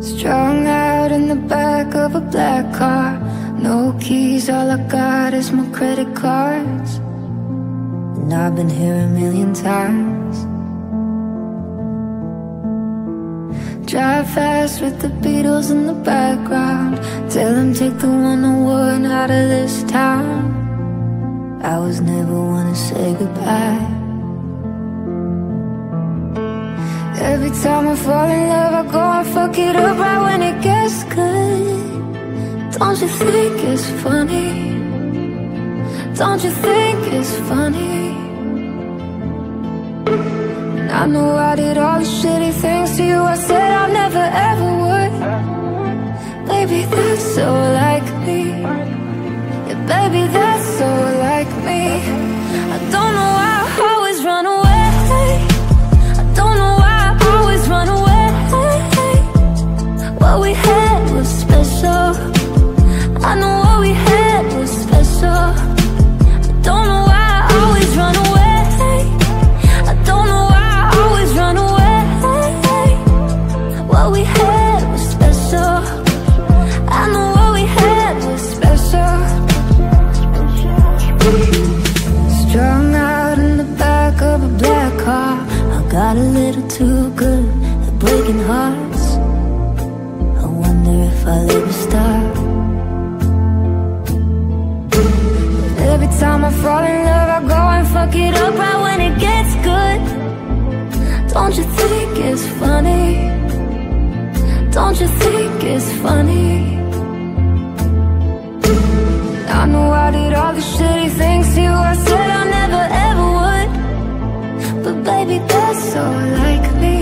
Strung out in the back of a black car. No keys, all I got is my credit cards. And I've been here a million times. Drive fast with the Beatles in the background. Tell them take the 101 out of this town. I was never one to say goodbye. Every time I fall in love, I go and fuck it up right when it gets good. Don't you think it's funny? Don't you think it's funny? And I know I did all the shitty things to you. I said I never ever would. Baby, that's so like me. Yeah, baby, that's so like me. I don't know why I always run away. I don't know why I always run away. What we had was special. I know what we had was special. I don't know why I always run away. I don't know why I always run away. What we had was special. I know what we had was special. Strung out in the back of a black car. I got a little too good at breaking hearts. I wonder if I'll ever stop. Every time I fall in love, I go and fuck it up right when it gets good. Don't you think it's funny? Don't you think it's funny? I know I did all the shitty things to you. I said I never ever would. But baby, that's so like me.